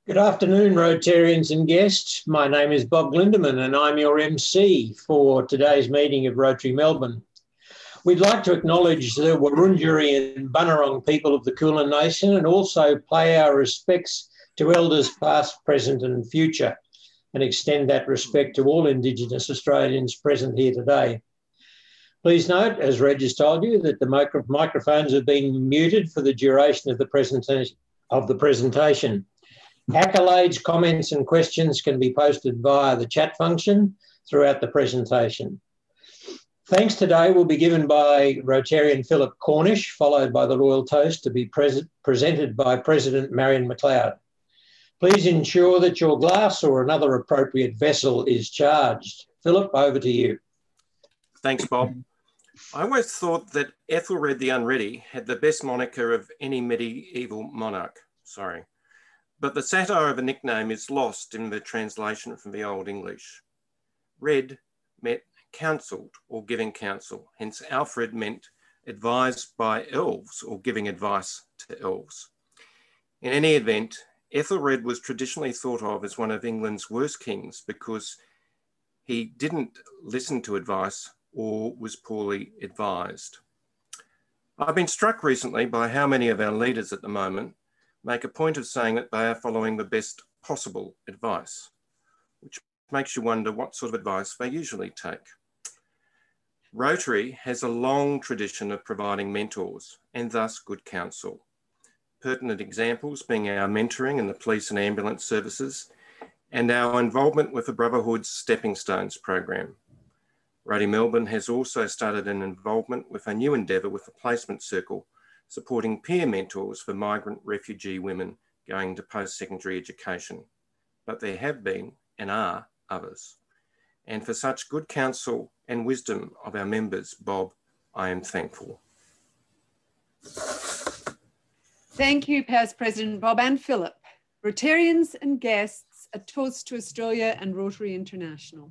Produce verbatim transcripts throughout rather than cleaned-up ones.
Good afternoon, Rotarians and guests. My name is Bob Glindeman and I'm your M C for today's meeting of Rotary Melbourne. We'd like to acknowledge the Wurundjeri and Bunurong people of the Kulin Nation and also pay our respects to elders past, present and future, and extend that respect to all Indigenous Australians present here today. Please note, as Reg has told you, that the micro microphones have been muted for the duration of the presentation. Of the presentation. Accolades, comments and questions can be posted via the chat function throughout the presentation. Thanks today will be given by Rotarian Philip Cornish, followed by the Royal Toast to be pres presented by President Marion McLeod. Please ensure that your glass or another appropriate vessel is charged. Philip, over to you. Thanks, Bob. I always thought that Ethelred the Unready had the best moniker of any medieval monarch. Sorry. But the satire of a nickname is lost in the translation from the Old English. Red meant counselled or giving counsel, hence Alfred meant advised by elves or giving advice to elves. In any event, Ethelred was traditionally thought of as one of England's worst kings because he didn't listen to advice or was poorly advised. I've been struck recently by how many of our leaders at the moment make a point of saying that they are following the best possible advice, which makes you wonder what sort of advice they usually take. Rotary has a long tradition of providing mentors and thus good counsel. Pertinent examples being our mentoring in the police and ambulance services and our involvement with the Brotherhood's Stepping Stones program. Rotary Melbourne has also started an involvement with a new endeavour with the Placement Circle, supporting peer mentors for migrant refugee women going to post-secondary education. But there have been and are others. And for such good counsel and wisdom of our members, Bob, I am thankful. Thank you, past President Bob and Philip. Rotarians and guests, a toast to Australia and Rotary International.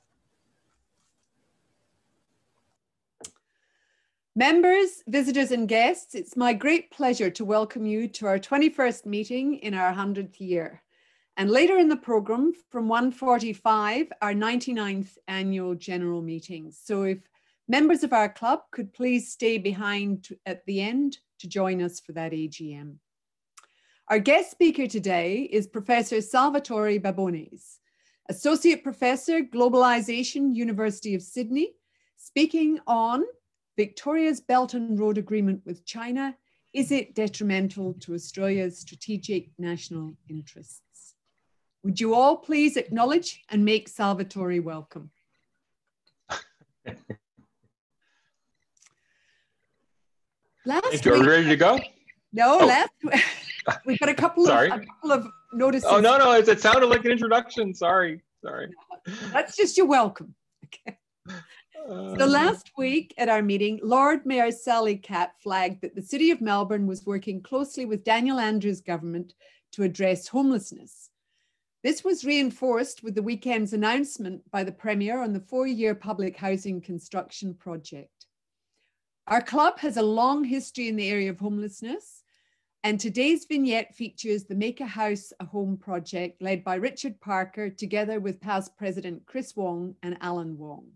Members, visitors and guests, it's my great pleasure to welcome you to our twenty-first meeting in our hundredth year. And later in the programme, from one forty-five, our ninety-ninth annual general meeting. So if members of our club could please stay behind at the end to join us for that A G M. Our guest speaker today is Professor Salvatore Babones, Associate Professor, Globalisation, University of Sydney, speaking on Victoria's Belt and Road Agreement with China, is it detrimental to Australia's strategic national interests? Would you all please acknowledge and make Salvatore welcome? Last Thank you. Are we ready to go? No, oh. last we've got a couple of Sorry. a couple of notices. Oh no, no, it, it sounded like an introduction. Sorry, sorry. That's just your welcome. Okay. So last week at our meeting, Lord Mayor Sally Catt flagged that the City of Melbourne was working closely with Daniel Andrews' government to address homelessness. This was reinforced with the weekend's announcement by the Premier on the four-year public housing construction project. Our club has a long history in the area of homelessness, and today's vignette features the Make a House a Home project led by Richard Parker together with past President Chris Wong and Alan Wong.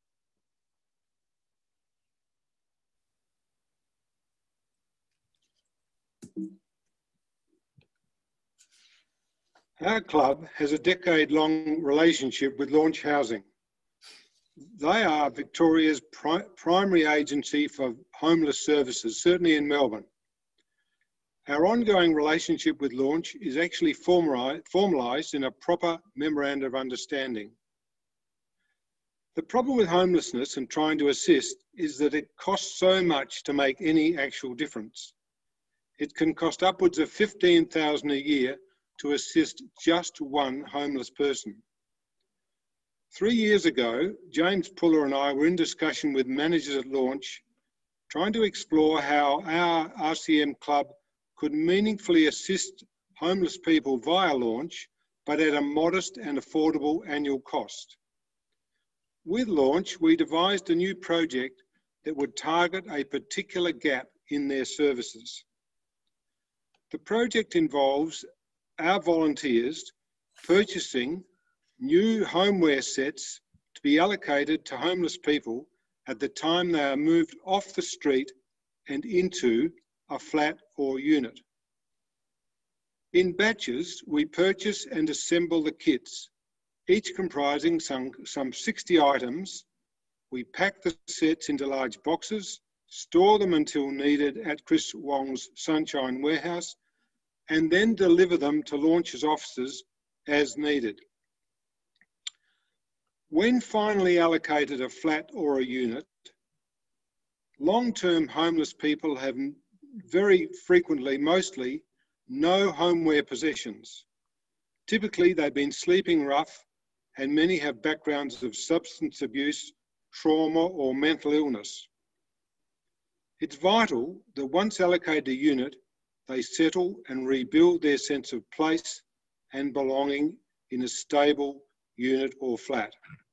Our club has a decade-long relationship with Launch Housing. They are Victoria's pri primary agency for homeless services, certainly in Melbourne. Our ongoing relationship with Launch is actually formalised in a proper memorandum of understanding. The problem with homelessness and trying to assist is that it costs so much to make any actual difference. It can cost upwards of fifteen thousand dollars a year to assist just one homeless person. Three years ago, James Puller and I were in discussion with managers at Launch, trying to explore how our R C M club could meaningfully assist homeless people via Launch, but at a modest and affordable annual cost. With Launch, we devised a new project that would target a particular gap in their services. The project involves our volunteers purchasing new homeware sets to be allocated to homeless people at the time they are moved off the street and into a flat or unit. In batches, we purchase and assemble the kits, each comprising some, some sixty items. We pack the sets into large boxes, store them until needed at Chris Wong's Sunshine Warehouse, and then deliver them to Launch's offices as needed. When finally allocated a flat or a unit, long-term homeless people have very frequently, mostly, no homeware possessions. Typically, they've been sleeping rough, and many have backgrounds of substance abuse, trauma, or mental illness. It's vital that once allocated a unit, they settle and rebuild their sense of place and belonging in a stable unit or flat.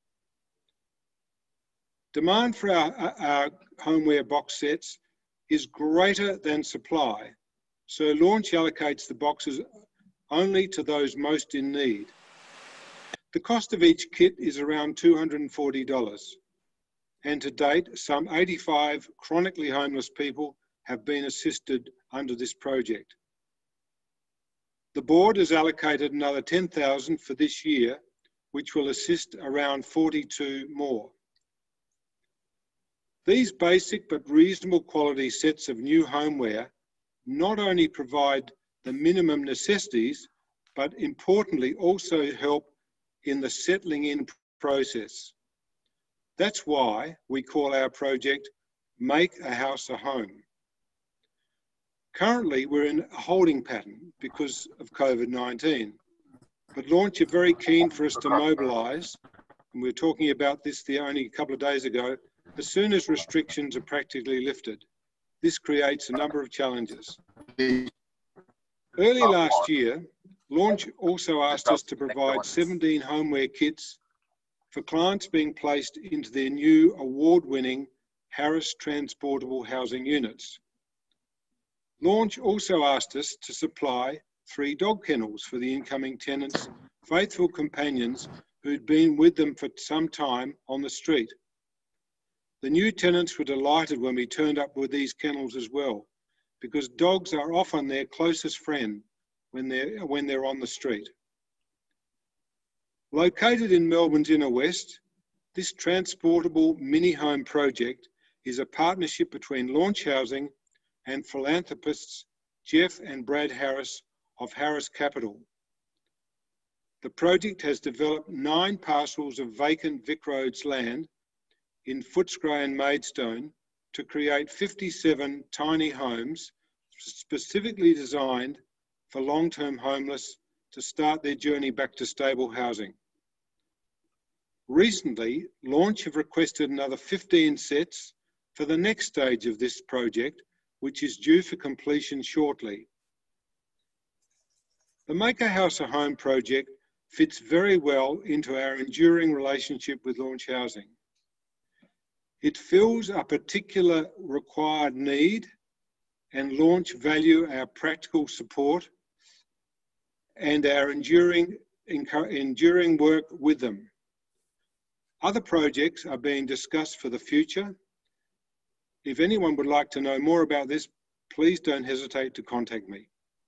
Demand for our, our homeware box sets is greater than supply, so Launch allocates the boxes only to those most in need. The cost of each kit is around two hundred and forty dollars, and to date, some eighty-five chronically homeless people have been assisted under this project. The board has allocated another ten thousand dollars for this year, which will assist around forty-two more. These basic but reasonable quality sets of new homeware not only provide the minimum necessities, but importantly also help in the settling in process. That's why we call our project Make a House a Home. Currently, we're in a holding pattern because of COVID nineteen, but Launch are very keen for us to mobilise, and we were talking about this the only couple of days ago, as soon as restrictions are practically lifted. This creates a number of challenges. Early last year, Launch also asked us to provide seventeen homeware kits for clients being placed into their new award-winning Harris Transportable Housing Units. Launch also asked us to supply three dog kennels for the incoming tenants, faithful companions who'd been with them for some time on the street. The new tenants were delighted when we turned up with these kennels as well, because dogs are often their closest friend when they're, when they're on the street. Located in Melbourne's inner west, this transportable mini home project is a partnership between Launch Housing and philanthropists Jeff and Brad Harris of Harris Capital. The project has developed nine parcels of vacant Vic Roads land in Footscray and Maidstone to create fifty-seven tiny homes specifically designed for long-term homeless to start their journey back to stable housing. Recently, Launch have requested another fifteen sets for the next stage of this project, which is due for completion shortly. The Make a House a Home project fits very well into our enduring relationship with Launch Housing. It fills a particular required need, and Launch value our practical support and our enduring, enduring work with them. Other projects are being discussed for the future. If anyone would like to know more about this, please don't hesitate to contact me.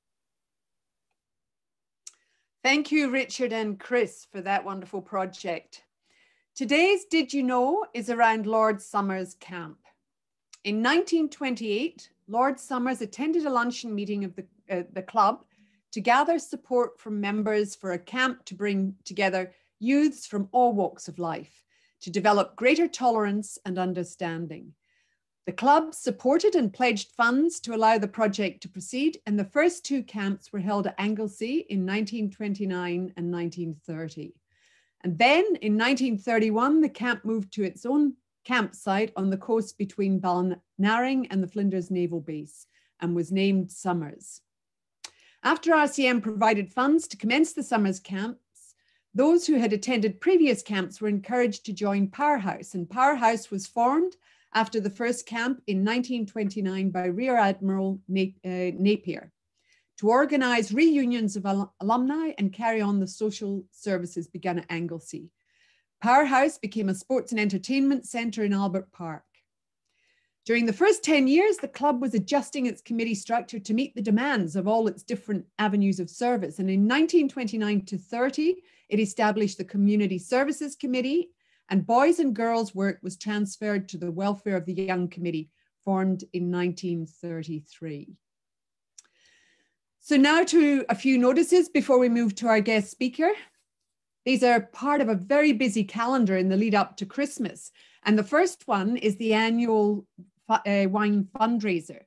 Thank you, Richard and Chris, for that wonderful project. Today's Did You Know is around Lord Somers Camp. In nineteen twenty-eight, Lord Somers attended a luncheon meeting of the, uh, the club to gather support from members for a camp to bring together youths from all walks of life to develop greater tolerance and understanding. The club supported and pledged funds to allow the project to proceed, and the first two camps were held at Anglesey in nineteen twenty-nine and nineteen thirty. And then in nineteen thirty-one, the camp moved to its own campsite on the coast between Balnarring and the Flinders Naval Base and was named Somers. After R C M provided funds to commence the Somers camps, those who had attended previous camps were encouraged to join Powerhouse, and Powerhouse was formed after the first camp in nineteen twenty-nine by Rear Admiral Napier. to organise reunions of al alumni and carry on the social services begun at Anglesey. Powerhouse became a sports and entertainment centre in Albert Park. During the first ten years, the club was adjusting its committee structure to meet the demands of all its different avenues of service. And in nineteen twenty-nine to thirty, it established the Community Services Committee, and boys and girls work was transferred to the Welfare of the Young Committee, formed in nineteen thirty-three. So now to a few notices before we move to our guest speaker. These are part of a very busy calendar in the lead up to Christmas. And the first one is the annual uh, wine fundraiser.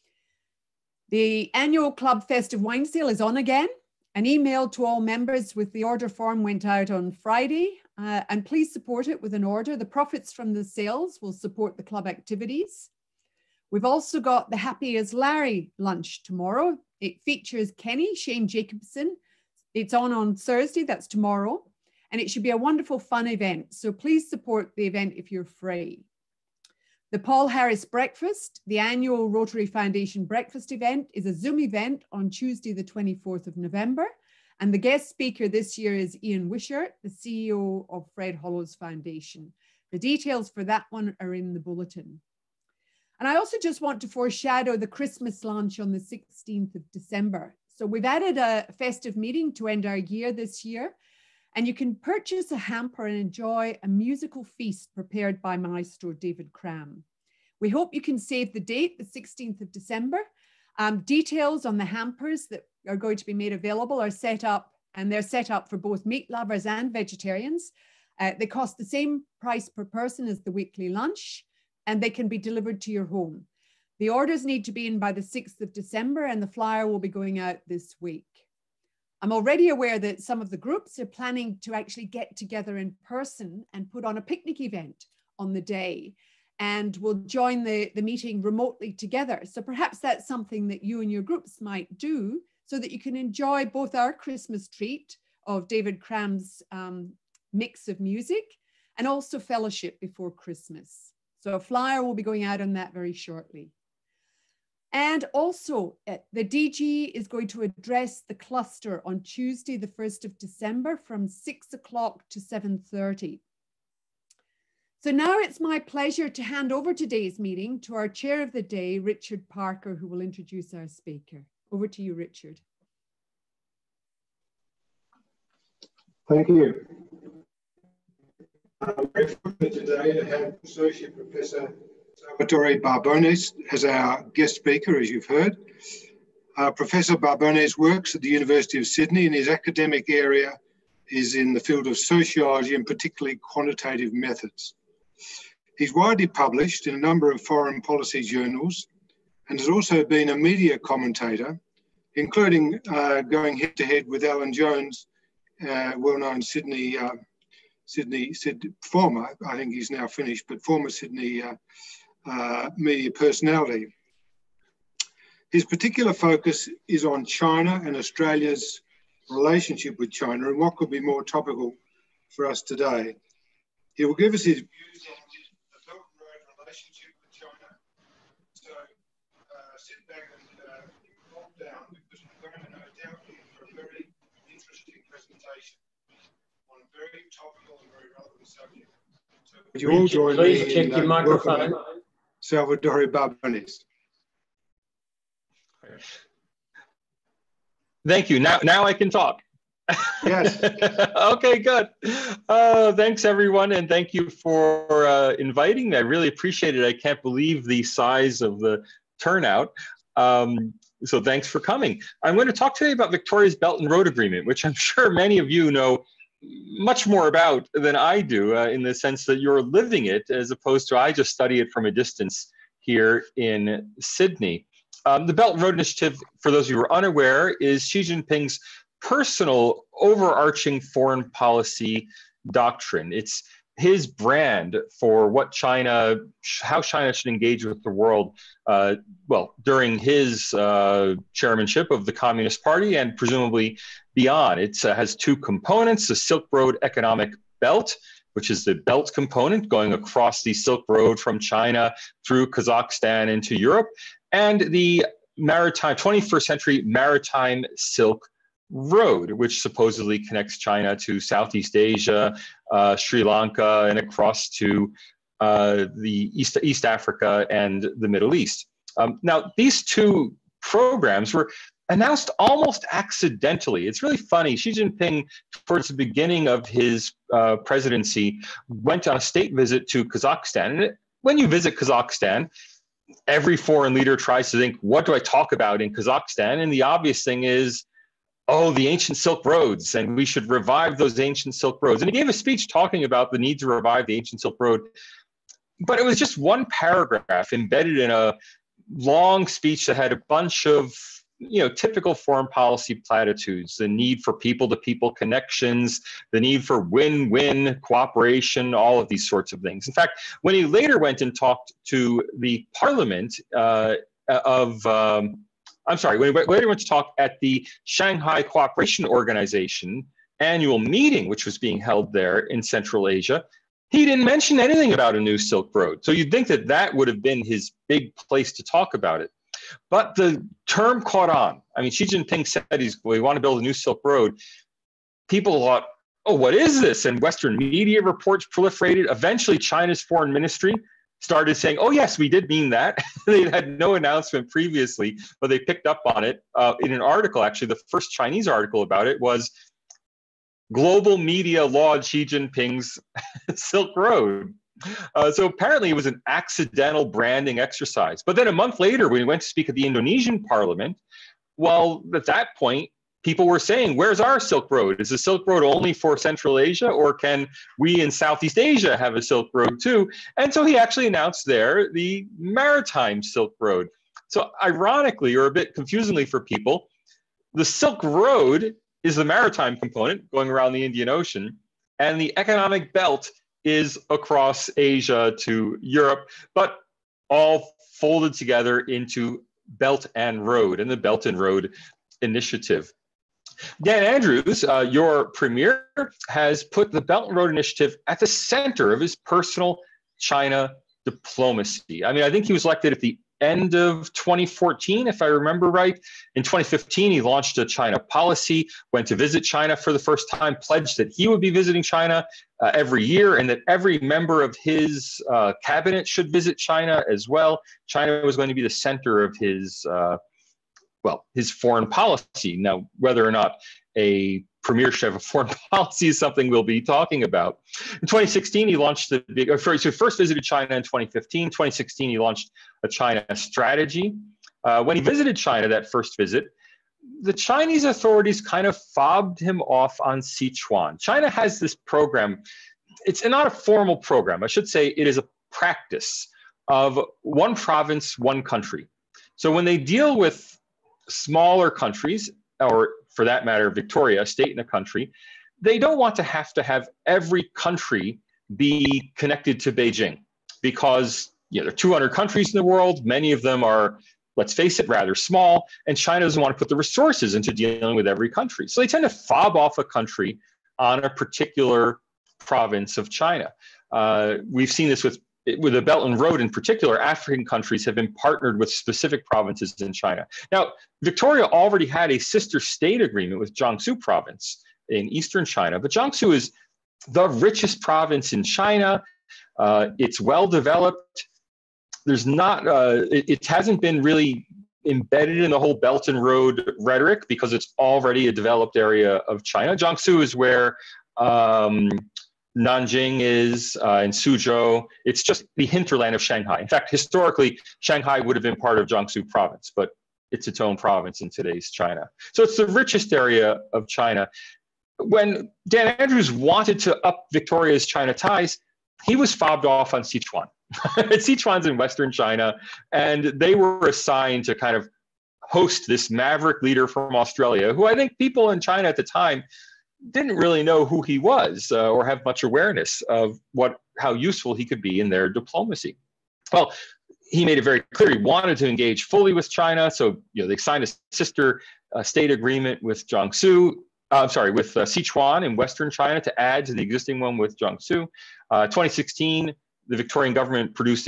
The annual Club Festive Wine Sale is on again. An email to all members with the order form went out on Friday, uh, and please support it with an order. The profits from the sales will support the club activities. We've also got the Happy as Larry lunch tomorrow. It features Kenny, Shane Jacobson. It's on on Thursday, that's tomorrow. And it should be a wonderful, fun event. So please support the event if you're free. The Paul Harris Breakfast, the annual Rotary Foundation breakfast event, is a Zoom event on Tuesday, the twenty-fourth of November. And the guest speaker this year is Ian Wishart, the C E O of Fred Hollows Foundation. The details for that one are in the bulletin. And I also just want to foreshadow the Christmas lunch on the sixteenth of December. So we've added a festive meeting to end our year this year, and you can purchase a hamper and enjoy a musical feast prepared by Maestro David Cram. We hope you can save the date, the sixteenth of December. Um, details on the hampers that are going to be made available are set up, and they're set up for both meat lovers and vegetarians. Uh, they cost the same price per person as the weekly lunch, and they can be delivered to your home. The orders need to be in by the sixth of December, and the flyer will be going out this week. I'm already aware that some of the groups are planning to actually get together in person and put on a picnic event on the day, and will join the, the meeting remotely together. So perhaps that's something that you and your groups might do so that you can enjoy both our Christmas treat of David Cram's um, mix of music and also fellowship before Christmas. So a flyer will be going out on that very shortly. And also uh, the D G is going to address the cluster on Tuesday, the first of December from six o'clock to seven thirty. So now it's my pleasure to hand over today's meeting to our chair of the day, Richard Parker, who will introduce our speaker. Over to you, Richard. Thank you. I'm very fortunate today to have Associate Professor Salvatore Babones as our guest speaker, as you've heard. Uh, Professor Babones works at the University of Sydney, and his academic area is in the field of sociology and particularly quantitative methods. He's widely published in a number of foreign policy journals and has also been a media commentator, including uh, going head-to-head with Alan Jones, uh, well-known Sydney uh, Sydney, Sydney, former, I think he's now finished, but former Sydney uh, uh, media personality. His particular focus is on China and Australia's relationship with China, and what could be more topical for us today. He will give us his views on the Belt and Road relationship with China. So uh, sit back and uh, lock down, because we're going to no doubt be for a very interesting presentation on a very topical and very relevant subject. So would you all join Please me check in, your uh, microphone. Salvatore Babones. Thank you. Now, now I can talk. Yes. Okay, good. Uh, thanks, everyone, and thank you for uh, inviting me. I really appreciate it. I can't believe the size of the turnout. Um, so thanks for coming. I'm going to talk today about Victoria's Belt and Road Agreement, which I'm sure many of you know much more about than I do, uh, in the sense that you're living it, as opposed to I just study it from a distance here in Sydney. Um, the Belt and Road Initiative, for those of you who are unaware, is Xi Jinping's personal overarching foreign policy doctrine. It's his brand for what China, how China should engage with the world, uh, well, during his uh, chairmanship of the Communist Party and presumably beyond. It uh, has two components: the Silk Road Economic Belt, which is the belt component going across the Silk Road from China through Kazakhstan into Europe, and the maritime, twenty-first century maritime Silk Road, which supposedly connects China to Southeast Asia, uh, Sri Lanka, and across to uh, the East, East Africa and the Middle East. Um, now, these two programs were announced almost accidentally. It's really funny. Xi Jinping, towards the beginning of his uh, presidency, went on a state visit to Kazakhstan. And it, when you visit Kazakhstan, every foreign leader tries to think, what do I talk about in Kazakhstan? And the obvious thing is, oh, the ancient Silk Roads, and we should revive those ancient Silk Roads. And he gave a speech talking about the need to revive the ancient Silk Road. But it was just one paragraph embedded in a long speech that had a bunch of, you know, typical foreign policy platitudes: the need for people-to-people connections, the need for win-win cooperation, all of these sorts of things. In fact, when he later went and talked to the parliament uh, of, um, I'm sorry, when he later went to talk at the Shanghai Cooperation Organization annual meeting, which was being held there in Central Asia, he didn't mention anything about a new Silk Road. So you'd think that that would have been his big place to talk about it. But the term caught on. I mean, Xi Jinping said he's, we want to build a new Silk Road. People thought, oh, what is this? And Western media reports proliferated. Eventually, China's foreign ministry started saying, oh, yes, we did mean that. They had no announcement previously, but they picked up on it uh, in an article. Actually, the first Chinese article about it was Global Media Laud Xi Jinping's Silk Road. Uh, so apparently it was an accidental branding exercise. But then a month later, when he went to speak at the Indonesian parliament, well, at that point, people were saying, where's our Silk Road? Is the Silk Road only for Central Asia, or can we in Southeast Asia have a Silk Road too? And so he actually announced there the maritime Silk Road. So ironically, or a bit confusingly for people, the Silk Road is the maritime component going around the Indian Ocean, and the economic belt is across Asia to Europe, but all folded together into Belt and Road and the Belt and Road Initiative. Dan Andrews, uh, your premier, has put the Belt and Road Initiative at the center of his personal China diplomacy. I mean, I think he was elected at the end of twenty fourteen, if I remember right. In twenty fifteen, he launched a China policy, went to visit China for the first time, pledged that he would be visiting China uh, every year, and that every member of his uh, cabinet should visit China as well. China was going to be the center of his, uh, well, his foreign policy. Now, whether or not a premiership of foreign policy is something we'll be talking about. In twenty sixteen, he launched the big, or sorry, so he first visited China in twenty fifteen. twenty sixteen, he launched a China strategy. Uh, when he visited China that first visit, the Chinese authorities kind of fobbed him off on Sichuan. China has this program. It's not a formal program. I should say it is a practice of one province, one country. So when they deal with smaller countries, or for that matter, Victoria, a state in a country, they don't want to have to have every country be connected to Beijing, because you know, there are two hundred countries in the world. Many of them are, let's face it, rather small, and China doesn't want to put the resources into dealing with every country. So they tend to fob off a country on a particular province of China. Uh, we've seen this with with the Belt and Road in particular. African countries have been partnered with specific provinces in China. Now, Victoria already had a sister state agreement with Jiangsu province in eastern China, but Jiangsu is the richest province in China. Uh, it's well developed. There's not, uh, it, it hasn't been really embedded in the whole Belt and Road rhetoric because it's already a developed area of China. Jiangsu is where um, Nanjing is, uh, and Suzhou. It's just the hinterland of Shanghai. In fact, historically, Shanghai would have been part of Jiangsu province, but it's its own province in today's China. So it's the richest area of China. When Dan Andrews wanted to up Victoria's China ties, he was fobbed off on Sichuan. Sichuan's in Western China, and they were assigned to kind of host this maverick leader from Australia, who I think people in China at the time didn't really know who he was uh, or have much awareness of what how useful he could be in their diplomacy. Well, he made it very clear he wanted to engage fully with China, so you know they signed a sister uh, state agreement with Jiangsu. Uh, I'm sorry, with uh, Sichuan in Western China to add to the existing one with Jiangsu. Uh, twenty sixteen, the Victorian government produced its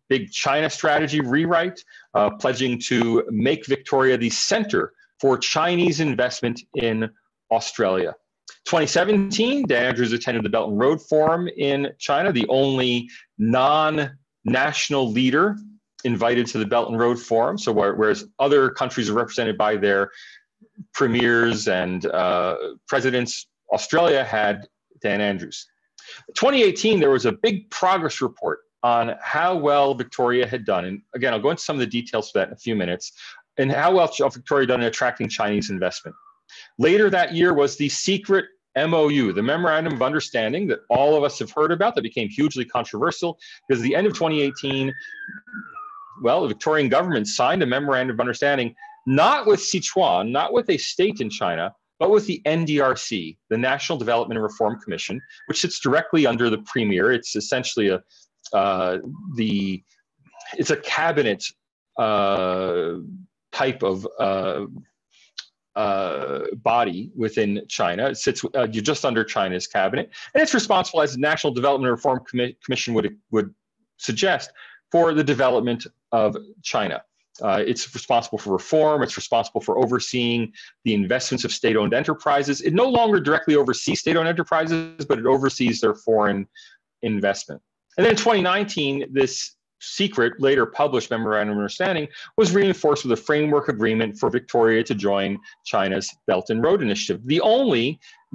big China strategy rewrite, uh, pledging to make Victoria the center for Chinese investment in Australia. twenty seventeen, Dan Andrews attended the Belt and Road Forum in China, the only non-national leader invited to the Belt and Road Forum. So whereas other countries are represented by their premiers and uh, presidents, Australia had Dan Andrews. twenty eighteen, there was a big progress report on how well Victoria had done. And again, I'll go into some of the details for that in a few minutes, and how well Victoria had done in attracting Chinese investment. Later that year was the secret M O U, the Memorandum of Understanding that all of us have heard about, that became hugely controversial because at the end of twenty eighteen, well, the Victorian government signed a Memorandum of Understanding, not with Sichuan, not with a state in China, but with the N D R C, the National Development and Reform Commission, which sits directly under the Premier. It's essentially a uh, the it's a cabinet uh, type of uh, uh, body within China. It sits uh, just under China's cabinet, and it's responsible, as the National Development and Reform Com Commission would would suggest, for the development of China. Uh, it's responsible for reform. It's responsible for overseeing the investments of state-owned enterprises. It no longer directly oversees state-owned enterprises, but it oversees their foreign investment. And then in twenty nineteen, this secret, later published Memorandum of Understanding was reinforced with a framework agreement for Victoria to join China's Belt and Road Initiative, the only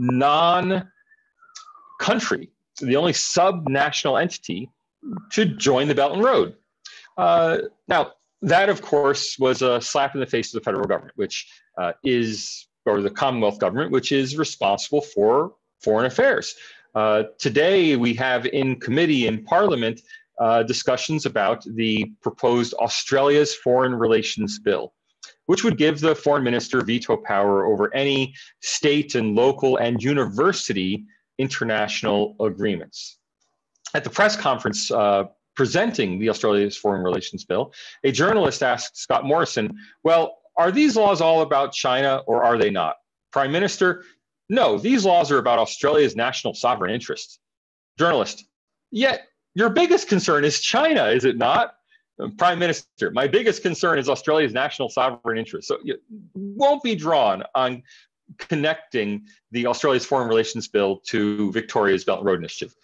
non-country, the only sub-national entity to join the Belt and Road. Uh, now, that, of course, was a slap in the face of the federal government, which uh, is, or the Commonwealth government, which is responsible for foreign affairs. Uh, today, we have in committee in Parliament uh, discussions about the proposed Australia's Foreign Relations Bill, which would give the foreign minister veto power over any state and local and university international agreements. At the press conference uh, presenting the Australia's Foreign Relations Bill, a journalist asked Scott Morrison, well, are these laws all about China or are they not? Prime Minister, no, these laws are about Australia's national sovereign interests. Journalist, yet your biggest concern is China, is it not? Prime Minister, my biggest concern is Australia's national sovereign interests. So you won't be drawn on connecting the Australia's Foreign Relations Bill to Victoria's Belt and Road Initiative.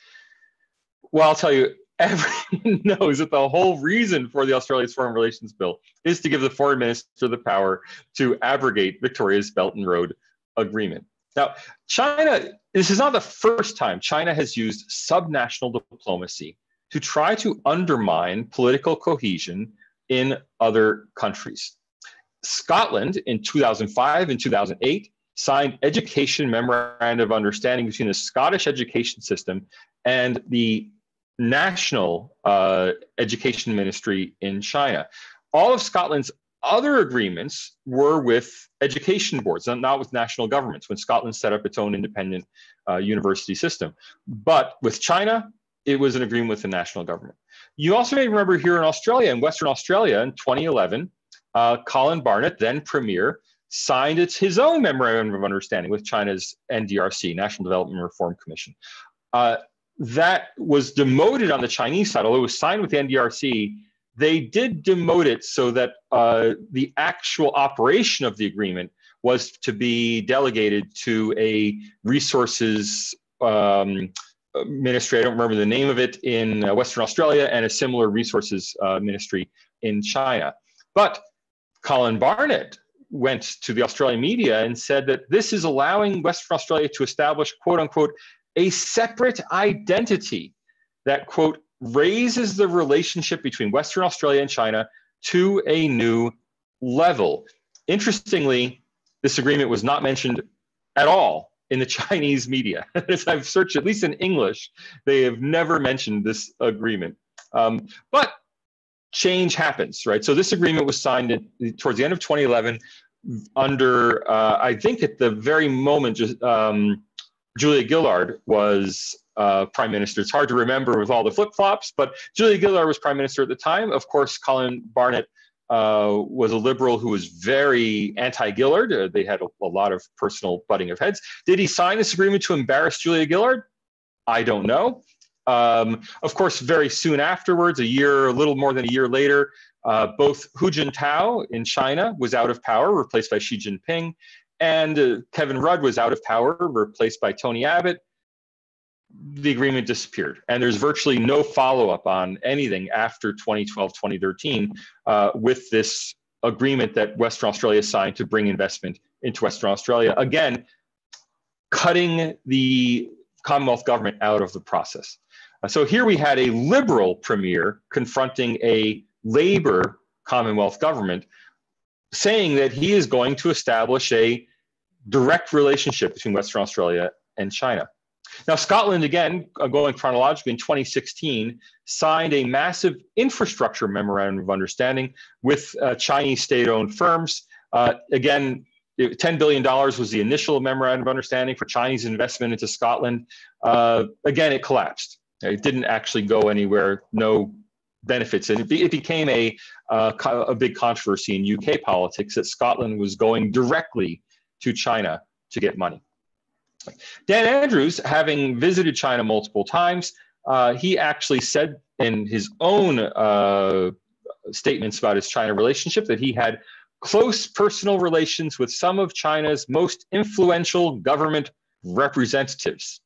Well, I'll tell you, everyone knows that the whole reason for the Australia's Foreign Relations Bill is to give the foreign minister the power to abrogate Victoria's Belt and Road Agreement. Now, China, this is not the first time China has used subnational diplomacy to try to undermine political cohesion in other countries. Scotland in two thousand five and two thousand eight signed education memorandum of understanding between the Scottish education system and the national uh, education ministry in China. All of Scotland's other agreements were with education boards, not with national governments, when Scotland set up its own independent uh, university system. But with China, it was an agreement with the national government. You also may remember here in Australia, in Western Australia in twenty eleven, uh, Colin Barnett, then Premier, signed its, his own memorandum of understanding with China's N D R C, National Development and Reform Commission. Uh, that was demoted on the Chinese side, although it was signed with the N D R C. They did demote it so that uh, the actual operation of the agreement was to be delegated to a resources um, ministry, I don't remember the name of it, in uh, Western Australia, and a similar resources uh, ministry in China. But Colin Barnett went to the Australian media and said that this is allowing Western Australia to establish, quote unquote, a separate identity that, quote, raises the relationship between Western Australia and China to a new level. Interestingly, this agreement was not mentioned at all in the Chinese media. As I've searched, at least in English, they have never mentioned this agreement. Um, but change happens, right? So this agreement was signed at, towards the end of twenty eleven under, uh, I think at the very moment, just, um, Julia Gillard was uh, prime minister. It's hard to remember with all the flip-flops, but Julia Gillard was prime minister at the time. Of course, Colin Barnett uh, was a liberal who was very anti-Gillard. Uh, they had a, a lot of personal butting of heads. Did he sign this agreement to embarrass Julia Gillard? I don't know. Um, of course, very soon afterwards, a year, a little more than a year later, uh, both Hu Jintao in China was out of power, replaced by Xi Jinping, and uh, Kevin Rudd was out of power, replaced by Tony Abbott. The agreement disappeared, and there's virtually no follow-up on anything after twenty twelve, twenty thirteen uh, with this agreement that Western Australia signed to bring investment into Western Australia, again, cutting the Commonwealth government out of the process. Uh, so here we had a Liberal premier confronting a Labour Commonwealth government, saying that he is going to establish a direct relationship between Western Australia and China. Now, Scotland, again, uh, going chronologically, in twenty sixteen, signed a massive infrastructure memorandum of understanding with uh, Chinese state-owned firms. Uh, again, ten billion dollars was the initial memorandum of understanding for Chinese investment into Scotland. Uh, again, it collapsed. It didn't actually go anywhere, no benefits. And it, be, it became a, uh, a big controversy in U K politics that Scotland was going directly to China to get money. Dan Andrews, having visited China multiple times, uh, he actually said in his own uh, statements about his China relationship that he had close personal relations with some of China's most influential government representatives.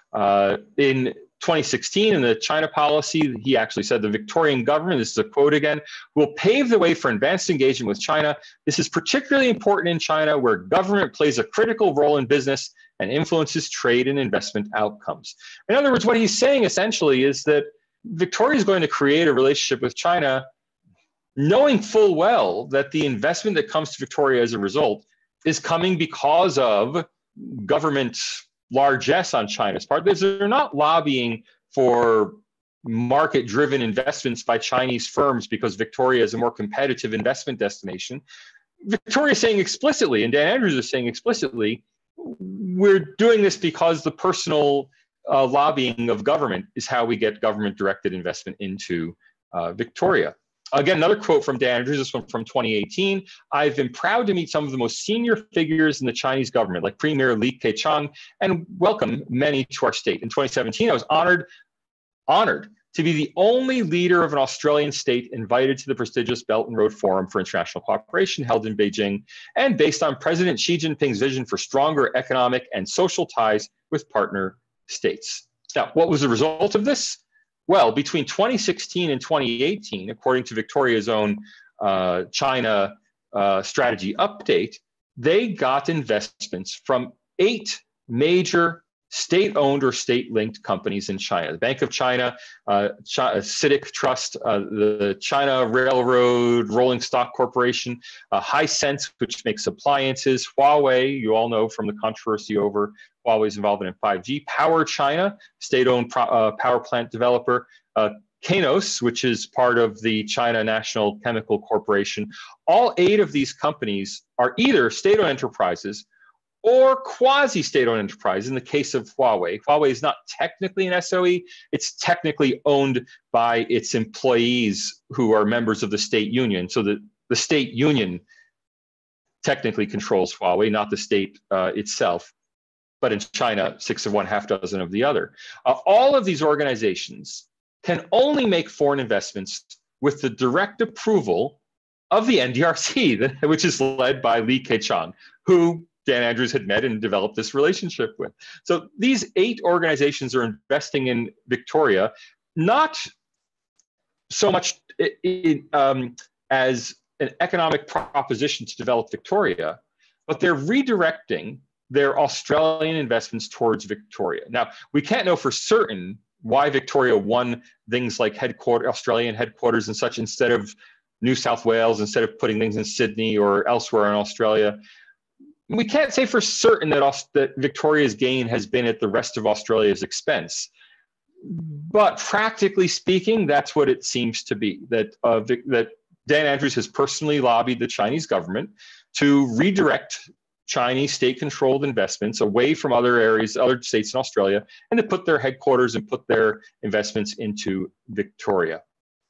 Uh, in twenty sixteen, in the China policy, he actually said the Victorian government, this is a quote again, will pave the way for advanced engagement with China. This is particularly important in China, where government plays a critical role in business and influences trade and investment outcomes. In other words, what he's saying essentially is that Victoria is going to create a relationship with China, knowing full well that the investment that comes to Victoria as a result is coming because of government largesse on China's part. They're not lobbying for market-driven investments by Chinese firms because Victoria is a more competitive investment destination. Victoria is saying explicitly, and Dan Andrews is saying explicitly, we're doing this because the personal uh, lobbying of government is how we get government-directed investment into uh, Victoria. Again, another quote from Dan Andrews, this one from twenty eighteen. I've been proud to meet some of the most senior figures in the Chinese government, like Premier Li Keqiang, and welcome many to our state. In twenty seventeen, I was honored, honored to be the only leader of an Australian state invited to the prestigious Belt and Road Forum for International Cooperation held in Beijing, and based on President Xi Jinping's vision for stronger economic and social ties with partner states. Now, what was the result of this? Well, between twenty sixteen and twenty eighteen, according to Victoria's own uh, China uh, strategy update, they got investments from eight major state-owned or state-linked companies in China. The Bank of China, uh, Ch CITIC Trust, uh, the China Railroad Rolling Stock Corporation, uh, Hisense, which makes appliances, Huawei, you all know from the controversy over Huawei's involvement in five G, Power China, state-owned uh, power plant developer, uh, Kainos, which is part of the China National Chemical Corporation. All eight of these companies are either state-owned enterprises or quasi-state-owned enterprise. In the case of Huawei, Huawei is not technically an S O E, it's technically owned by its employees who are members of the state union. So the, the state union technically controls Huawei, not the state uh, itself. But in China, six of one, half dozen of the other. Uh, all of these organizations can only make foreign investments with the direct approval of the N D R C, which is led by Li Keqiang, who Dan Andrews had met and developed this relationship with. So these eight organizations are investing in Victoria, not so much in, um, as an economic proposition to develop Victoria, but they're redirecting their Australian investments towards Victoria. Now, we can't know for certain why Victoria won things like headquarter, Australian headquarters and such instead of New South Wales, instead of putting things in Sydney or elsewhere in Australia. We can't say for certain that, that Victoria's gain has been at the rest of Australia's expense. But practically speaking, that's what it seems to be, that, uh, that Dan Andrews has personally lobbied the Chinese government to redirect Chinese state-controlled investments away from other areas, other states in Australia, and to put their headquarters and put their investments into Victoria.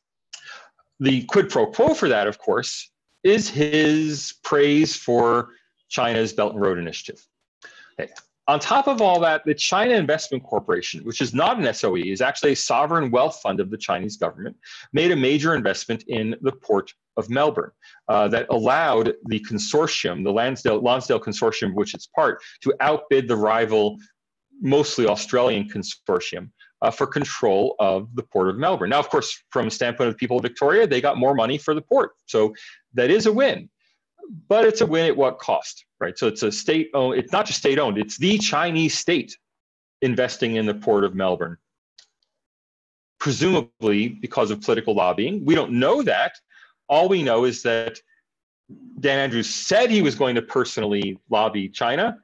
The quid pro quo for that, of course, is his praise for China's Belt and Road Initiative. Okay. On top of all that, the China Investment Corporation, which is not an S O E, is actually a sovereign wealth fund of the Chinese government, made a major investment in the Port of Melbourne uh, that allowed the consortium, the Lansdale, Lonsdale Consortium, of which it's part, to outbid the rival, mostly Australian consortium uh, for control of the Port of Melbourne. Now, of course, from a standpoint of the people of Victoria, they got more money for the port. So that is a win. But it's a win at what cost, right? So it's a state-owned, it's not just state-owned, it's the Chinese state investing in the Port of Melbourne, presumably because of political lobbying. We don't know that. All we know is that Dan Andrews said he was going to personally lobby China,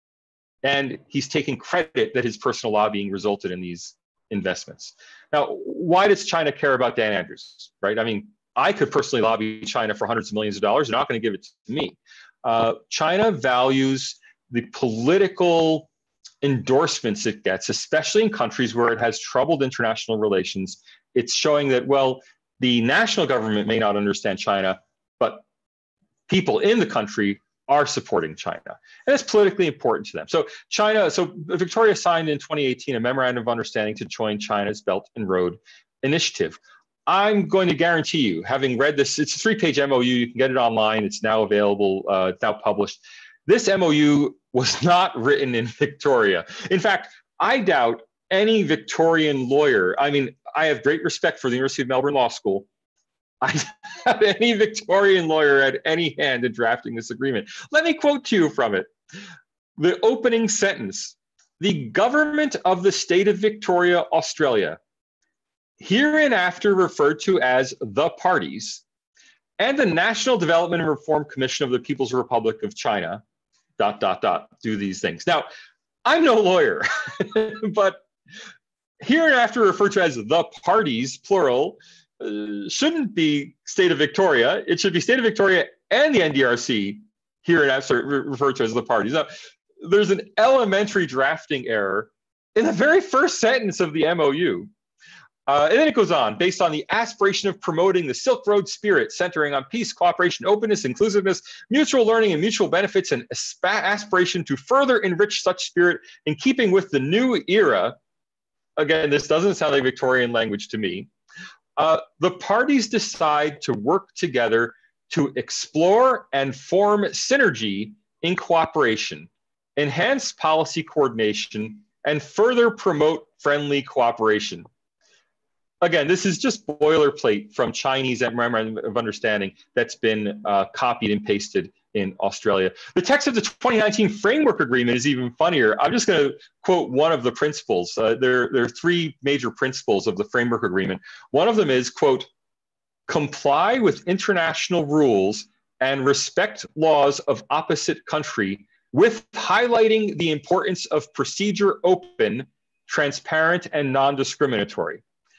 and he's taking credit that his personal lobbying resulted in these investments. Now, why does China care about Dan Andrews, right? I mean, I could personally lobby China for hundreds of millions of dollars. They're not going to give it to me. Uh, China values the political endorsements it gets, especially in countries where it has troubled international relations. It's showing that, well, the national government may not understand China, but people in the country are supporting China. And it's politically important to them. So China, so Victoria signed in twenty eighteen a memorandum of understanding to join China's Belt and Road Initiative. I'm going to guarantee you, having read this, it's a three-page M O U, you can get it online, it's now available, uh, it's now published. This M O U was not written in Victoria. In fact, I doubt any Victorian lawyer, I mean, I have great respect for the University of Melbourne Law School. I doubt any Victorian lawyer had any hand in drafting this agreement. Let me quote to you from it. The opening sentence, the government of the state of Victoria, Australia, hereinafter referred to as the parties, and the National Development and Reform Commission of the People's Republic of China, dot, dot, dot, do these things. Now, I'm no lawyer, but hereinafter referred to as the parties, plural, uh, shouldn't be state of Victoria. It should be state of Victoria and the N D R C, hereinafter referred to as the parties. Now, there's an elementary drafting error in the very first sentence of the M O U. Uh, and then it goes on, based on the aspiration of promoting the Silk Road spirit, centering on peace, cooperation, openness, inclusiveness, mutual learning, and mutual benefits, and aspiration to further enrich such spirit in keeping with the new era. Again, this doesn't sound like Victorian language to me. Uh, the parties decide to work together to explore and form synergy in cooperation, enhance policy coordination, and further promote friendly cooperation. Again, this is just boilerplate from Chinese Memorandum of Understanding that's been uh, copied and pasted in Australia. The text of the twenty nineteen Framework Agreement is even funnier. I'm just going to quote one of the principles. Uh, there, there are three major principles of the Framework Agreement. One of them is, quote, comply with international rules and respect laws of opposite country, with highlighting the importance of procedure open, transparent, and non-discriminatory.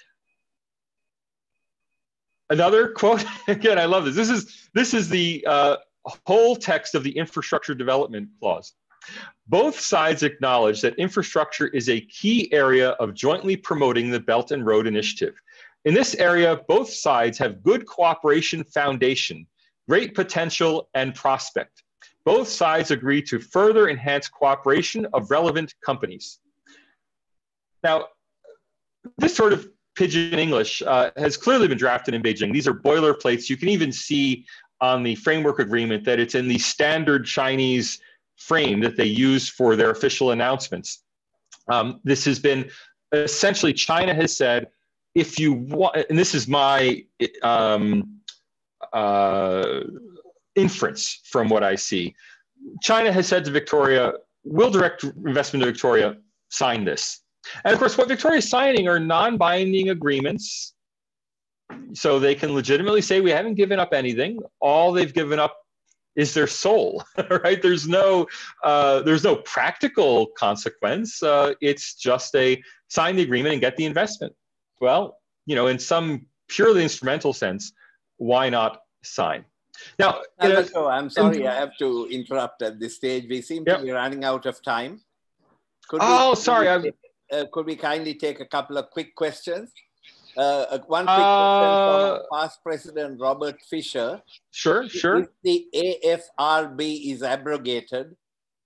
Another quote, again, I love this. This is, this is the uh, whole text of the Infrastructure Development Clause. Both sides acknowledge that infrastructure is a key area of jointly promoting the Belt and Road Initiative. In this area, both sides have good cooperation foundation, great potential, and prospect. Both sides agree to further enhance cooperation of relevant companies. Now, this sort of pidgin English uh, has clearly been drafted in Beijing. These are boilerplates. You can even see on the framework agreement that it's in the standard Chinese frame that they use for their official announcements. Um, this has been essentially, China has said, if you want, and this is my um, uh, inference from what I see, China has said to Victoria, we'll direct investment to Victoria, sign this. And of course, what Victoria is signing are non-binding agreements. So they can legitimately say, we haven't given up anything. All they've given up is their soul, right? There's no, uh, there's no practical consequence. Uh, it's just a sign the agreement and get the investment. Well, you know, in some purely instrumental sense, why not sign? Now, Salvatore, I'm sorry, and, I have to interrupt at this stage. We seem yep. to be running out of time. Could oh, we, sorry. Could we, uh, could we kindly take a couple of quick questions? Uh, one quick uh, question from past President Robert Fisher. Sure, sure. If the A F R B is abrogated,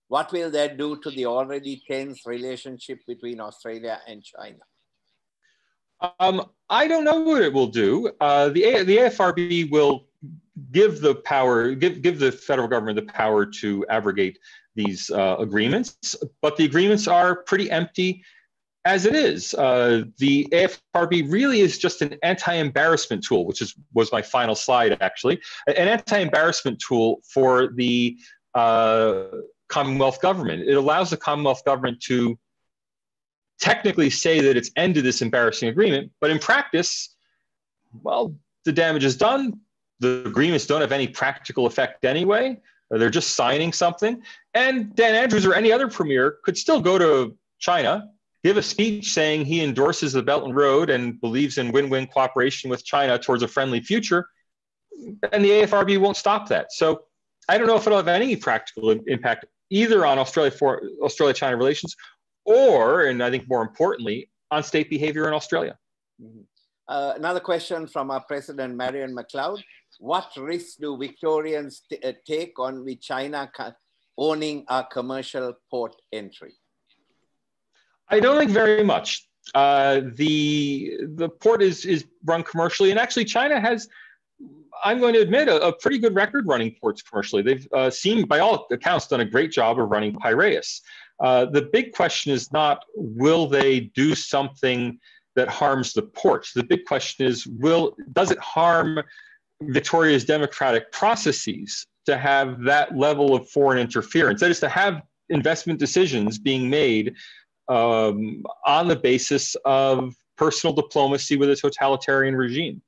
What will that do to the already tense relationship between Australia and China? Um, I don't know what it will do. Uh, the, A the A F R B will give the power, give, give the federal government the power to abrogate these uh, agreements, but the agreements are pretty empty as it is. Uh, the A F R B really is just an anti-embarrassment tool, which is was my final slide actually, an anti-embarrassment tool for the uh, Commonwealth government. It allows the Commonwealth government to technically say that it's ended this embarrassing agreement, but in practice, well, the damage is done. The agreements don't have any practical effect anyway. They're just signing something. And Dan Andrews or any other premier could still go to China, give a speech saying he endorses the Belt and Road and believes in win-win cooperation with China towards a friendly future, and the A F R B won't stop that. So I don't know if it'll have any practical impact either on Australia for Australia-China relations or, and I think more importantly, on state behavior in Australia. Mm-hmm. uh, another question from our president, Marion McLeod. What risks do Victorians uh, take on with China owning our commercial port entry? I don't think very much. Uh, the the port is is run commercially, and actually China has, I'm going to admit, a, a pretty good record running ports commercially. They've uh, seen, by all accounts, done a great job of running Piraeus. Uh, the big question is not, will they do something that harms the ports? The big question is, will does it harm Victoria's democratic processes to have that level of foreign interference? That is, to have investment decisions being made um, on the basis of personal diplomacy with a totalitarian regime.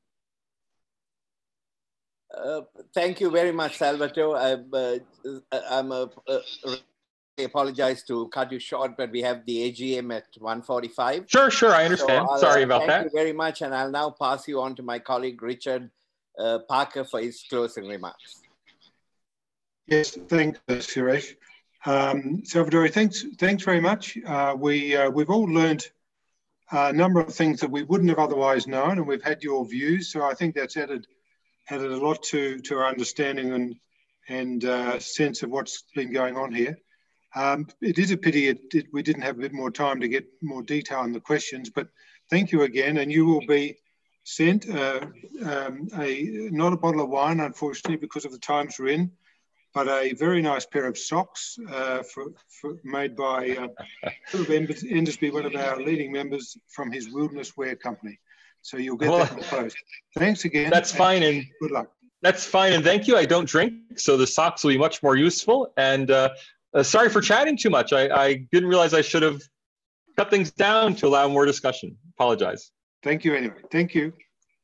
Uh, thank you very much, Salvatore. I'm, uh, I'm uh, uh, I apologize to cut you short, but we have the A G M at one forty-five. Sure, sure, I understand. So Sorry uh, about thank that. Thank you very much, and I'll now pass you on to my colleague, Richard uh, Parker, for his closing remarks. Yes, thanks, Suresh. Um, Salvatore, thanks, thanks very much. Uh, we, uh, we've all learned a number of things that we wouldn't have otherwise known, and we've had your views, so I think that's added added a lot to, to our understanding and, and uh, sense of what's been going on here. Um, it is a pity it, it, we didn't have a bit more time to get more detail on the questions, but thank you again, and you will be sent uh, um, a not a bottle of wine, unfortunately, because of the times we're in, but a very nice pair of socks uh, for, for, made by uh, Philip Endersby, one of our leading members from his Wilderness Wear Company. So you'll get well, that in the post. Thanks again. That's fine, and good luck. That's fine, and thank you. I don't drink, so the socks will be much more useful. And uh, uh, sorry for chatting too much. I, I didn't realize I should have cut things down to allow more discussion. Apologize. Thank you anyway. Thank you.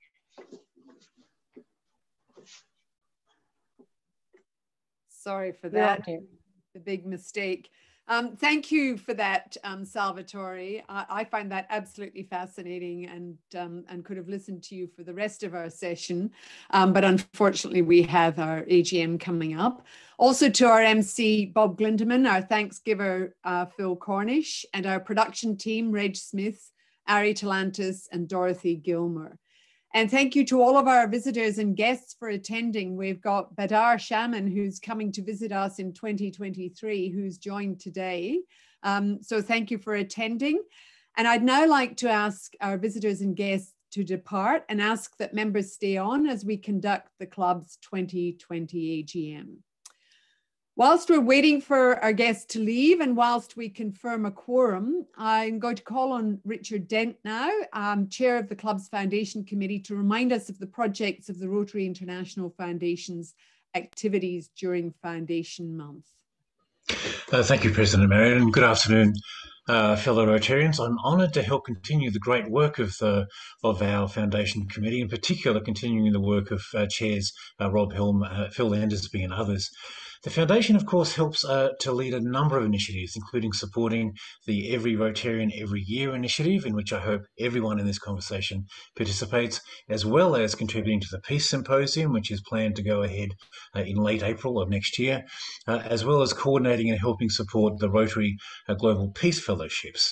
Sorry for that. Yeah. The big mistake. Um, thank you for that, um, Salvatore. I, I find that absolutely fascinating, and um, and could have listened to you for the rest of our session. Um, but unfortunately, we have our A G M coming up. Also to our M C, Bob Glindeman, our thanks giver, uh, Phil Cornish, and our production team, Reg Smith, Ari Talantis, and Dorothy Gilmer. And thank you to all of our visitors and guests for attending. We've got Badar Shaman, who's coming to visit us in twenty twenty-three, who's joined today. Um, so thank you for attending. And I'd now like to ask our visitors and guests to depart and ask that members stay on as we conduct the club's twenty twenty A G M. Whilst we're waiting for our guests to leave and whilst we confirm a quorum, I'm going to call on Richard Dent now, um, Chair of the Club's Foundation Committee, to remind us of the projects of the Rotary International Foundation's activities during Foundation Month. Uh, thank you, President Marion, and good afternoon, uh, fellow Rotarians. I'm honoured to help continue the great work of the of our Foundation Committee, in particular continuing the work of uh, Chairs uh, Rob Helm, uh, Phil Endersby and others. The Foundation, of course, helps uh, to lead a number of initiatives, including supporting the Every Rotarian Every Year initiative, in which I hope everyone in this conversation participates, as well as contributing to the Peace Symposium, which is planned to go ahead uh, in late April of next year, uh, as well as coordinating and helping support the Rotary uh, Global Peace Fellowships.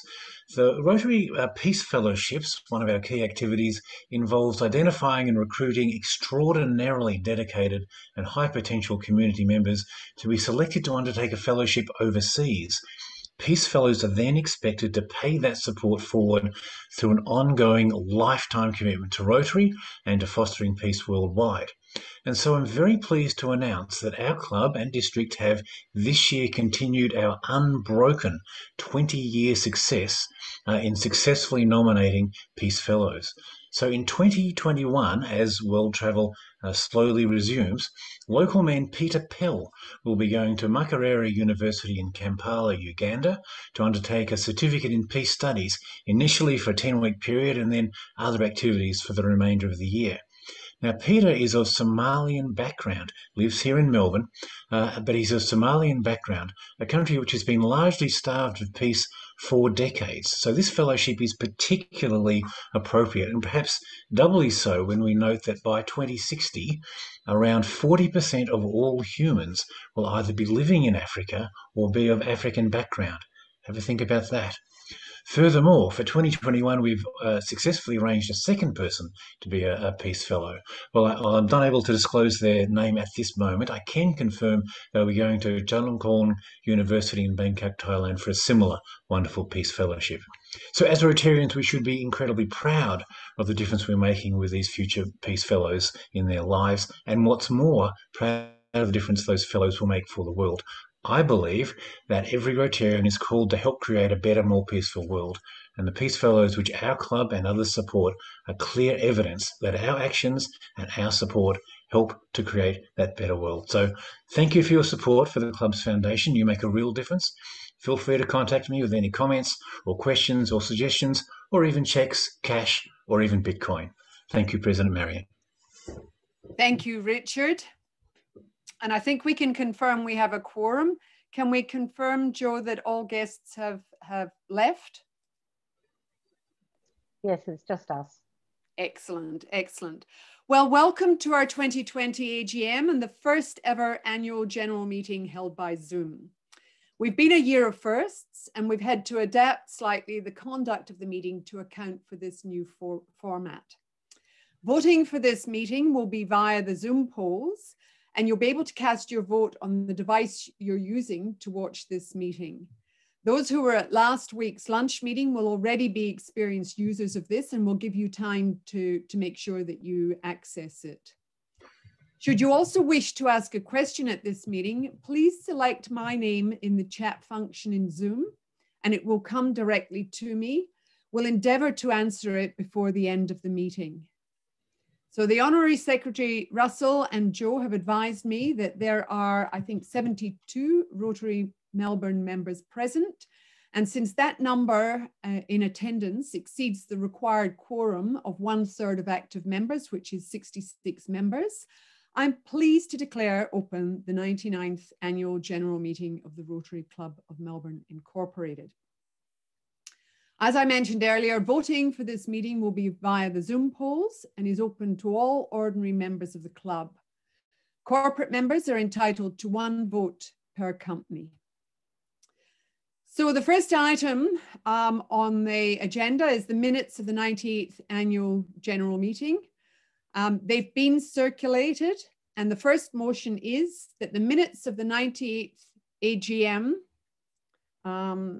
The Rotary uh, Peace Fellowships, one of our key activities, involves identifying and recruiting extraordinarily dedicated and high potential community members to be selected to undertake a fellowship overseas. Peace Fellows are then expected to pay that support forward through an ongoing lifetime commitment to Rotary and to fostering peace worldwide. And so I'm very pleased to announce that our club and district have this year continued our unbroken twenty-year success uh, in successfully nominating Peace Fellows. So in twenty twenty-one, as world travel uh, slowly resumes, local man Peter Pell will be going to Makerere University in Kampala, Uganda, to undertake a certificate in peace studies, initially for a ten-week period and then other activities for the remainder of the year. Now, Peter is of Somalian background, lives here in Melbourne, uh, but he's of Somalian background, a country which has been largely starved of peace for decades. So this fellowship is particularly appropriate, and perhaps doubly so when we note that by twenty sixty, around forty percent of all humans will either be living in Africa or be of African background. Have a think about that. Furthermore, for twenty twenty-one, we've uh, successfully arranged a second person to be a, a Peace Fellow. Well, I, I'm not able to disclose their name at this moment. I can confirm they'll be going to Chulalongkorn University in Bangkok, Thailand for a similar wonderful Peace Fellowship. So as Rotarians, we should be incredibly proud of the difference we're making with these future Peace Fellows in their lives, and what's more, proud of the difference those fellows will make for the world. I believe that every Rotarian is called to help create a better, more peaceful world, and the Peace Fellows which our club and others support are clear evidence that our actions and our support help to create that better world. So thank you for your support for the club's foundation. You make a real difference. Feel free to contact me with any comments or questions or suggestions, or even checks, cash, or even Bitcoin. Thank you, President Marion. Thank you, Richard. And I think we can confirm we have a quorum. Can we confirm, Joe, that all guests have, have left? Yes, it's just us. Excellent, excellent. Well, welcome to our twenty twenty A G M and the first ever annual general meeting held by Zoom. We've been a year of firsts, and we've had to adapt slightly the conduct of the meeting to account for this new for format. Voting for this meeting will be via the Zoom polls, and you'll be able to cast your vote on the device you're using to watch this meeting. Those who were at last week's lunch meeting will already be experienced users of this, and we'll give you time to, to make sure that you access it. Should you also wish to ask a question at this meeting, please select my name in the chat function in Zoom, and it will come directly to me. We'll endeavour to answer it before the end of the meeting. So the Honorary Secretary Russell and Joe have advised me that there are, I think, seventy-two Rotary Melbourne members present. And since that number uh, in attendance exceeds the required quorum of one third of active members, which is sixty-six members, I'm pleased to declare open the ninety-ninth Annual General Meeting of the Rotary Club of Melbourne Incorporated. As I mentioned earlier, voting for this meeting will be via the Zoom polls and is open to all ordinary members of the club. Corporate members are entitled to one vote per company. So the first item um, on the agenda is the minutes of the ninety-eighth Annual General Meeting. Um, they've been circulated, and the first motion is that the minutes of the ninety-eighth A G M um,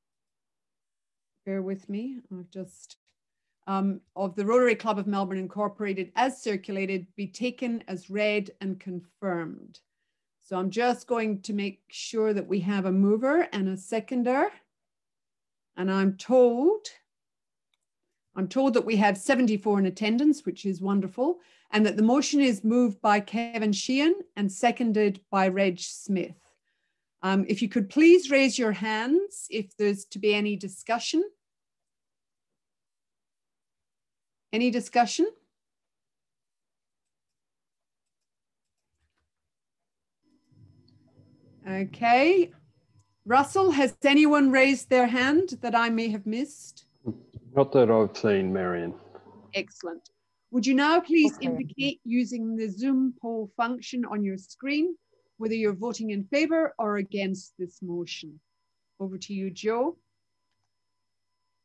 bear with me, I've just, um, of the Rotary Club of Melbourne Incorporated as circulated be taken as read and confirmed. So I'm just going to make sure that we have a mover and a seconder. And I'm told, I'm told that we have seventy-four in attendance, which is wonderful, and that the motion is moved by Kevin Sheehan and seconded by Reg Smith. Um, if you could please raise your hands if there's to be any discussion. Any discussion? Okay. Russell, has anyone raised their hand that I may have missed? Not that I've seen, Marion. Excellent. Would you now please Okay. indicate using the Zoom poll function on your screen whether you're voting in favour or against this motion? Over to you, Joe.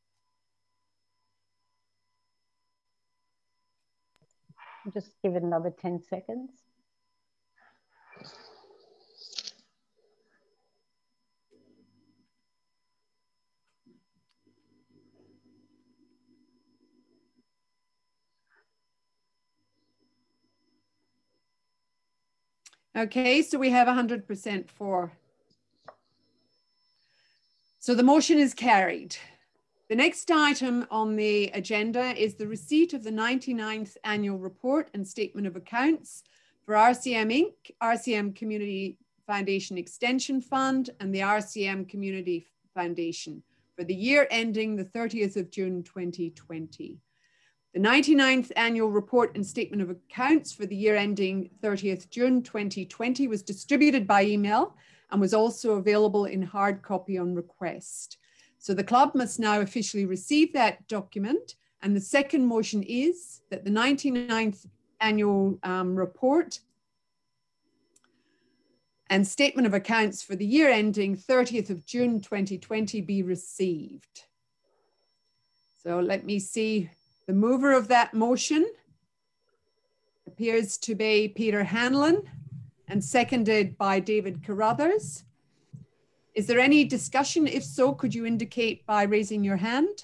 Just give it another ten seconds. Okay, so we have one hundred percent for. So the motion is carried. The next item on the agenda is the receipt of the ninety-ninth annual report and statement of accounts for R C M Incorporated, R C M Community Foundation Extension Fund, and the R C M Community Foundation for the year ending the thirtieth of June twenty twenty. The ninety-ninth annual report and statement of accounts for the year ending thirtieth June twenty twenty was distributed by email and was also available in hard copy on request. So the club must now officially receive that document. And the second motion is that the ninety-ninth annual um, report and statement of accounts for the year ending thirtieth of June twenty twenty be received. So let me see. The mover of that motion appears to be Peter Hanlon and seconded by David Carruthers. Is there any discussion? If so, could you indicate by raising your hand?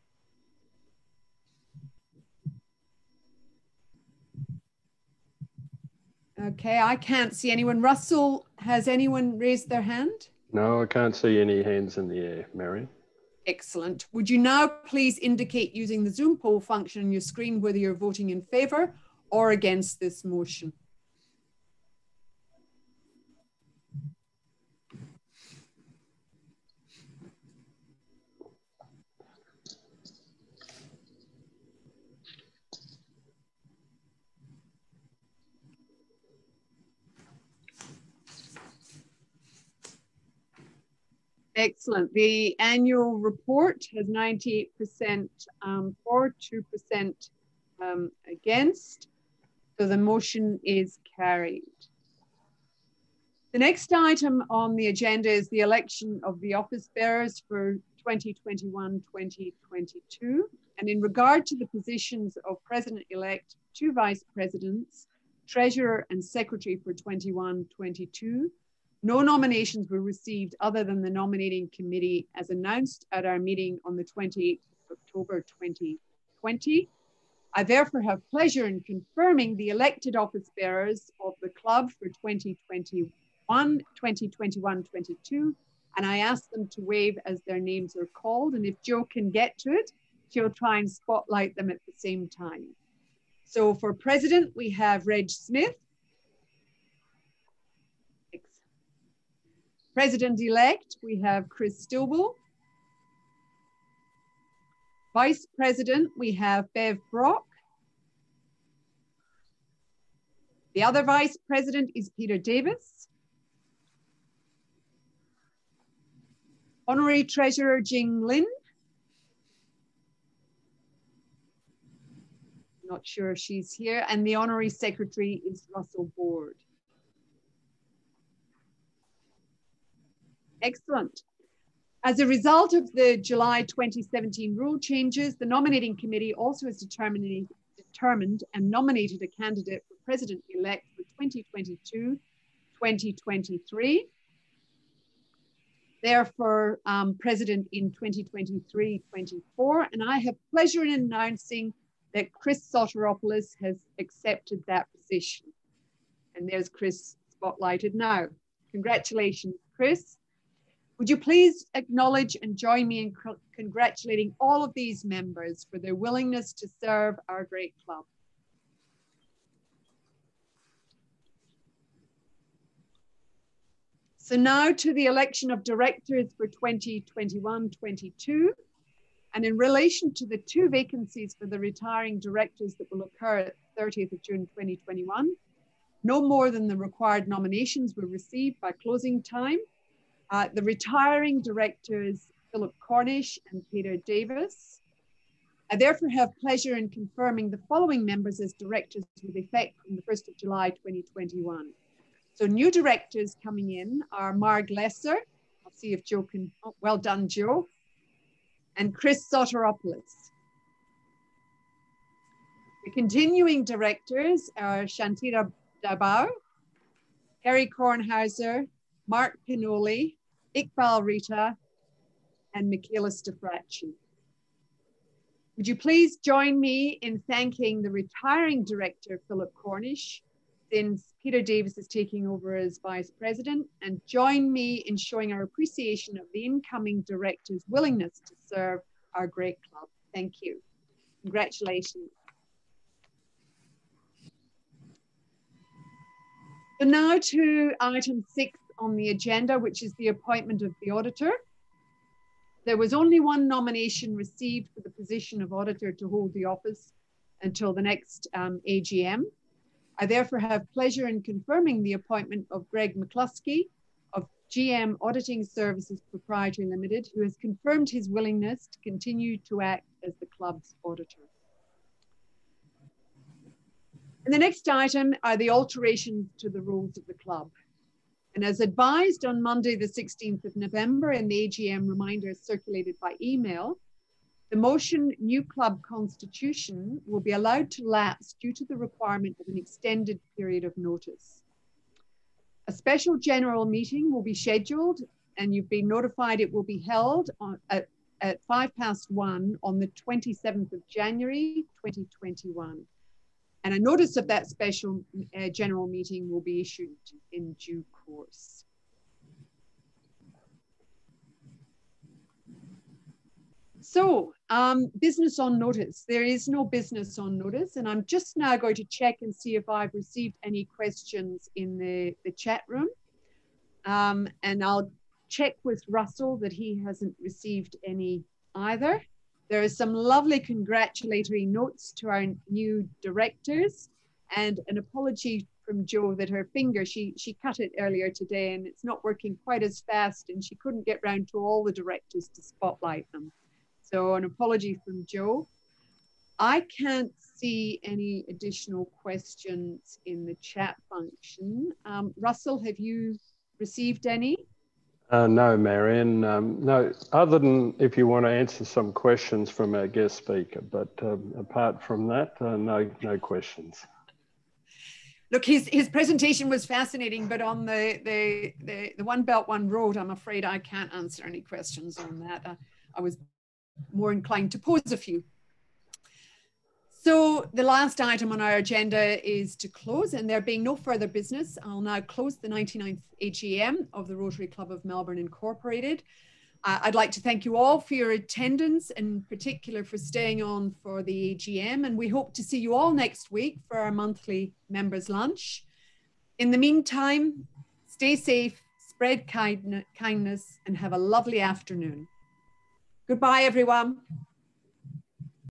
Okay, I can't see anyone. Russell, has anyone raised their hand? No, I can't see any hands in the air, Marion. Excellent. Would you now please indicate using the Zoom poll function on your screen whether you're voting in favour or against this motion? Excellent. The annual report has ninety-eight percent um, for, two percent um, against. So the motion is carried. The next item on the agenda is the election of the office bearers for twenty twenty-one twenty twenty-two. And in regard to the positions of President-elect, two Vice Presidents, Treasurer and Secretary for twenty-one twenty-two, no nominations were received other than the nominating committee as announced at our meeting on the twenty-eighth of October twenty twenty. I therefore have pleasure in confirming the elected office bearers of the club for twenty twenty-one, twenty twenty-one twenty-two, and I ask them to wave as their names are called. And if Jo can get to it, she'll try and spotlight them at the same time. So for President, we have Reg Smith. President-elect, we have Chris Stillwell. Vice President, we have Bev Brock. The other Vice President is Peter Davis. Honorary Treasurer Jing Lin. Not sure if she's here. And the Honorary Secretary is Russell Board. Excellent. As a result of the July twenty seventeen rule changes, the nominating committee also has determined, determined and nominated a candidate for President-elect for twenty twenty-two twenty twenty-three. Therefore, um, President in twenty twenty-three twenty-four, and I have pleasure in announcing that Chris Soteropoulos has accepted that position. And there's Chris spotlighted now. Congratulations, Chris. Would you please acknowledge and join me in congratulating all of these members for their willingness to serve our great club. So now to the election of directors for twenty twenty-one twenty-two. And in relation to the two vacancies for the retiring directors that will occur at thirtieth of June twenty twenty-one, no more than the required nominations were received by closing time. Uh, the retiring directors, Philip Cornish and Peter Davis. I therefore have pleasure in confirming the following members as directors with effect from the first of July twenty twenty-one. So new directors coming in are Marg Lesser. I'll see if Jo can, oh, well done, Jo. And Chris Soteropoulos. The continuing directors are Shantira Dabar, Harry Kornhauser, Mark Pinoli, Iqbal Rita, and Michaela Stafracci. Would you please join me in thanking the retiring director, Philip Cornish, since Peter Davis is taking over as vice president, and join me in showing our appreciation of the incoming director's willingness to serve our great club. Thank you. Congratulations. So now to item six on the agenda, which is the appointment of the auditor. There was only one nomination received for the position of auditor to hold the office until the next um, A G M. I therefore have pleasure in confirming the appointment of Greg McCluskey of G M Auditing Services Proprietary Limited, who has confirmed his willingness to continue to act as the club's auditor. And the next item are the alterations to the rules of the club. And as advised on Monday, the sixteenth of November, in the A G M reminders circulated by email, the motion new club constitution will be allowed to lapse due to the requirement of an extended period of notice. A special general meeting will be scheduled, and you've been notified it will be held on, at, at five past one on the twenty-seventh of January, twenty twenty-one. And a notice of that special uh, general meeting will be issued in due course. So, um, business on notice. There is no business on notice, and I'm just now going to check and see if I've received any questions in the, the chat room. Um, and I'll check with Russell that he hasn't received any either. There are some lovely congratulatory notes to our new directors, and an apology from Jo that her finger, she, she cut it earlier today and it's not working quite as fast, and she couldn't get round to all the directors to spotlight them. So an apology from Jo. I can't see any additional questions in the chat function. Um, Russell, have you received any? Uh, no, Marion. Um, no, other than if you want to answer some questions from our guest speaker, but um, apart from that, uh, no, no questions. Look, his, his presentation was fascinating, but on the, the, the, the One Belt, One Road, I'm afraid I can't answer any questions on that. Uh, I was more inclined to pose a few. So the last item on our agenda is to close, and there being no further business, I'll now close the ninety-ninth A G M of the Rotary Club of Melbourne Incorporated. Uh, I'd like to thank you all for your attendance, in particular for staying on for the A G M, and we hope to see you all next week for our monthly members' lunch. In the meantime, stay safe, spread kind kindness, and have a lovely afternoon. Goodbye, everyone.